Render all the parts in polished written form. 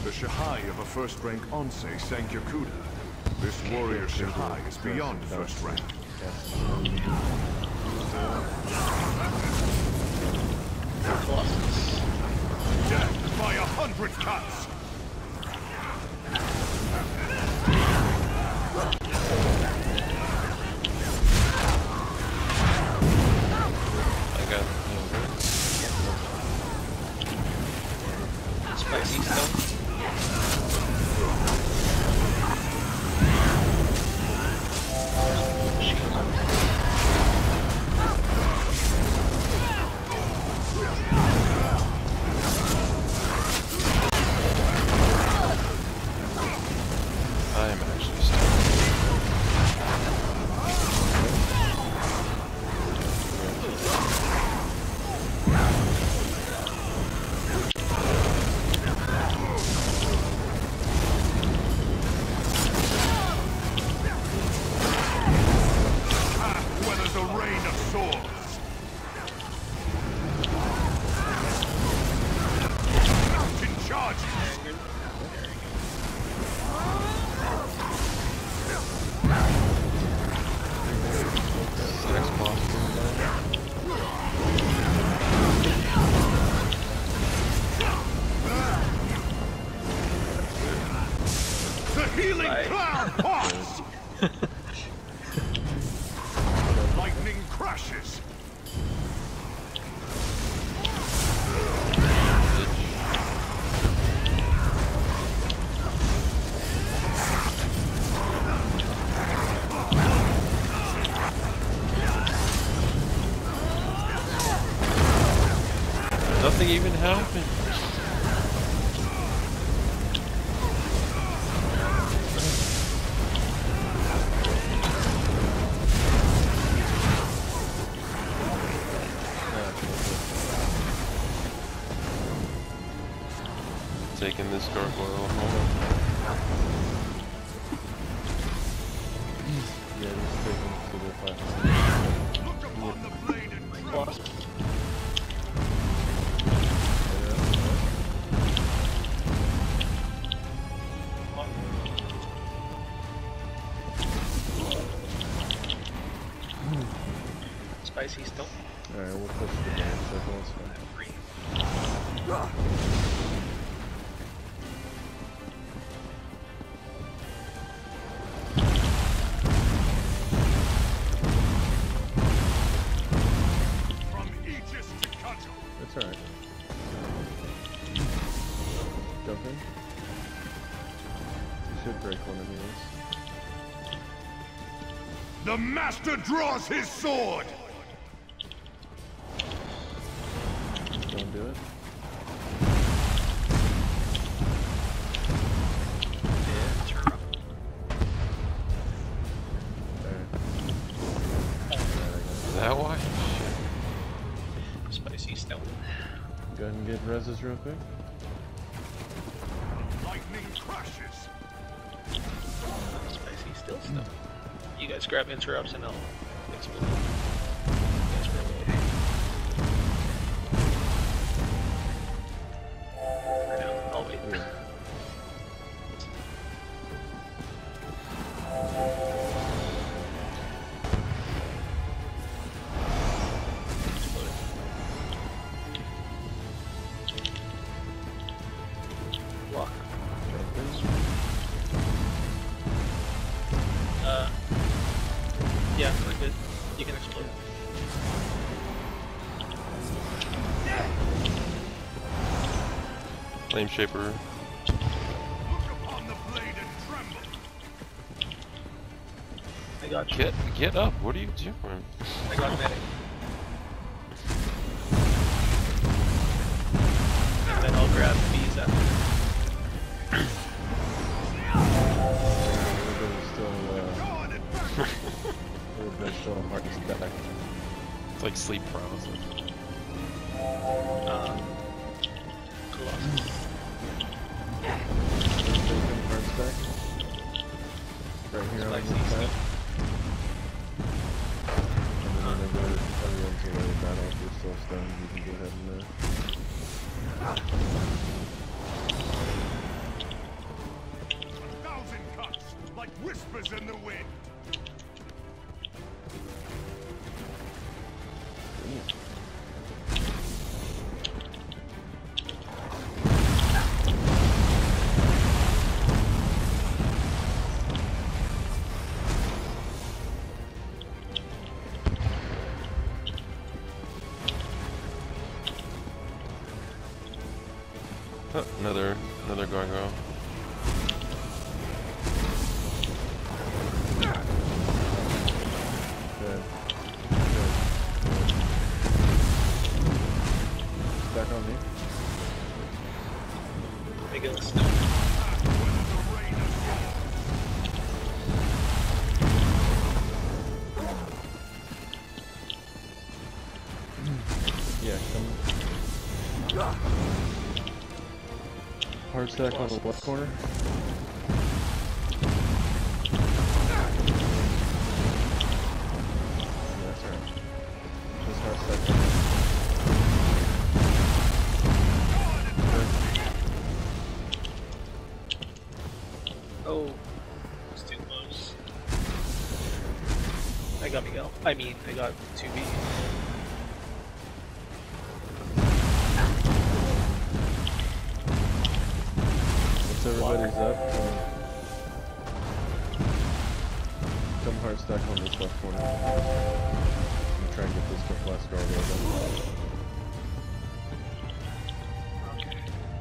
The Shihai of a first-rank Onsei Sankyakuda. This warrior Shihai is beyond first rank. Death by 100 cuts! I got spicy stuff. Lightning crashes. Nothing even happened. Taking this gargoyle home. Yeah, just taking it to the platform. Look upon the blade and cross. Spicy still. Alright, we'll push the damn circles. That's alright. Jump in. You should break one of these. The master draws his sword! Don't do it. Yeah, turn up. Is that why? Shit. Spicy still. Go ahead and get reses real quick. Lightning crashes. Spicy still stuff. You guys grab interrupts and I'll explode. I'll wait. Yeah. Block. Yeah, we're good. You can explode. Flame Shaper. Look upon the blade and tremble. I got you. Get up. What are you doing? I got medic. And then I'll grab bees after. Everybody's still on Martin's back. It's like sleep paralysis. Colossus. Right here on this side. And then whenever everyone's already battle, if you're still stunned, you can go ahead and Oh, another gargoyle. Good. Back on me. Make it snow. Yeah, come. Hard stack on the left corner. Yeah, that's right. Just hard stack on Oh, it's too close. I got Miguel. I mean, I got 2B. Once everybody's up, come hard stack on this left corner. And try and get this to last guardrail done. Okay.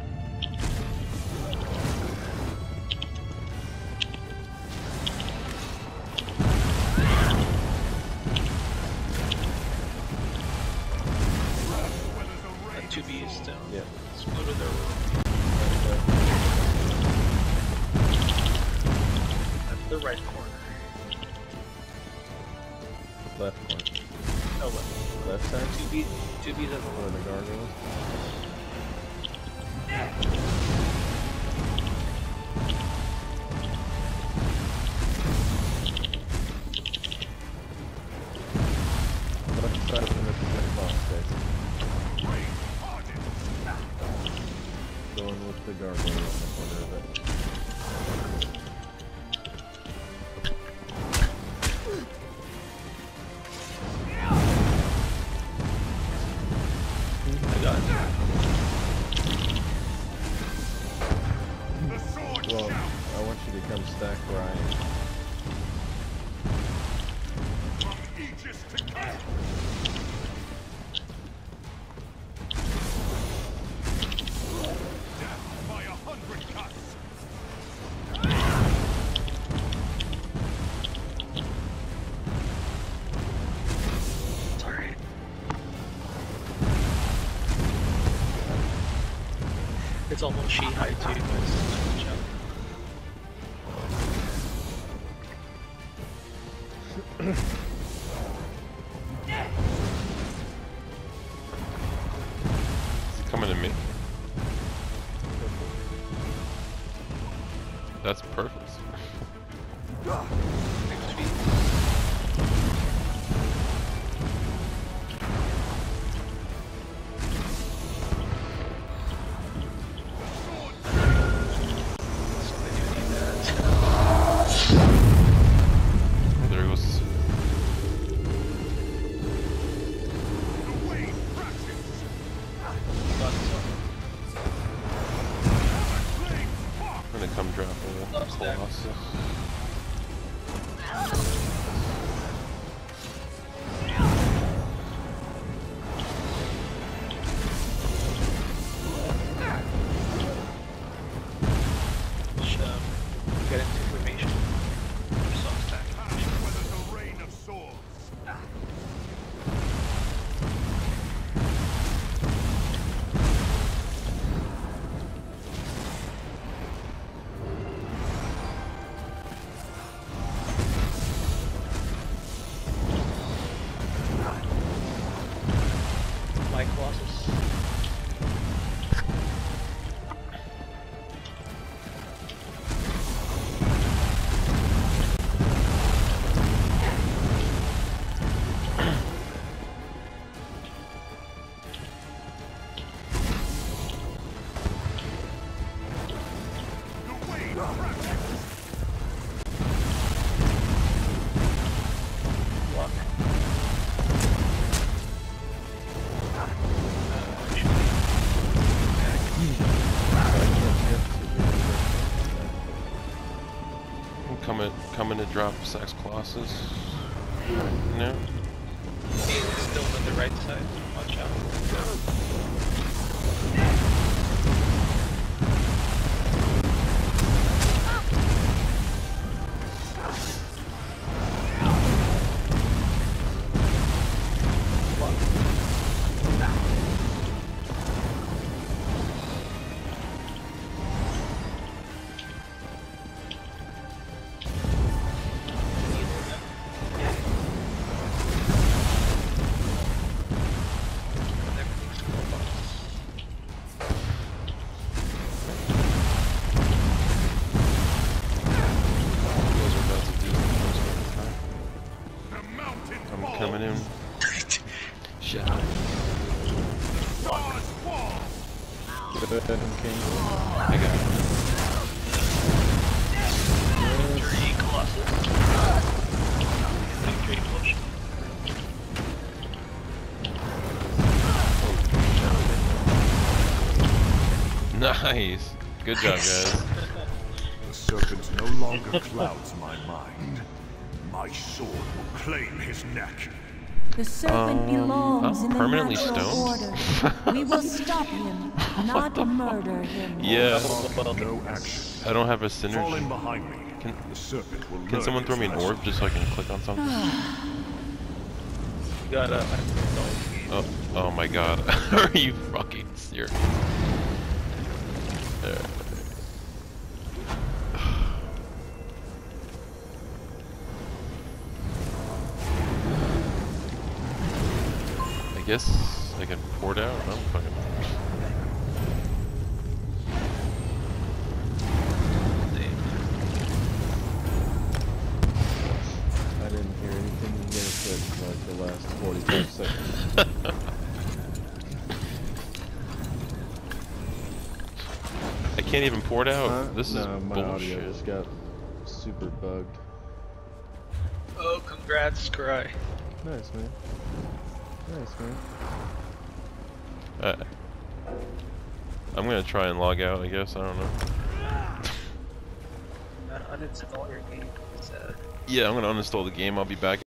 That 2B is still. Yeah. Let's go to their room. At the right corner. Left corner. No, left. Left side? 2B's at the Or the gargoyles? Left side and the boss space. Going with the gargoyle on the corner of it. I got it. Well, I want you to come stack where I am. Sorry. It's almost she high too, guys. Watch out. Is he coming to me? That's perfect. Next feet. So I do need that. Oh, there he goes. Got some. I'm gonna come drop a Love stack. Colossus. Get into formation. Soft stack. My Colossus. Block. I'm coming to drop Sax Colossus. No. He is still on the right side. Watch out. coming in. Shit. Good, King. I got it. Victory, Colossus. Victory, push. Nice. Good job, guys. The serpent no longer clouds my mind. My sword will claim his neck. The serpent belongs I'm in the permanently natural stoned. order. We will stop him, not murder him. Yeah. No action. I don't have a Fall in synergy. behind me. The serpent will Can learn someone throw me his an lesson. orb just so I can click on something? You got Oh my god. Are you fucking serious? I guess I can pour it out. I don't fucking know. I didn't hear anything you guys said for like the last 45 seconds. I can't even pour it out. This no, is my bullshit. audio just got super bugged. Oh, congrats, Cry. Nice, man. Nice, man. I'm gonna try and log out, I guess. I don't know. Uninstall your game. Yeah, I'm gonna uninstall the game. I'll be back.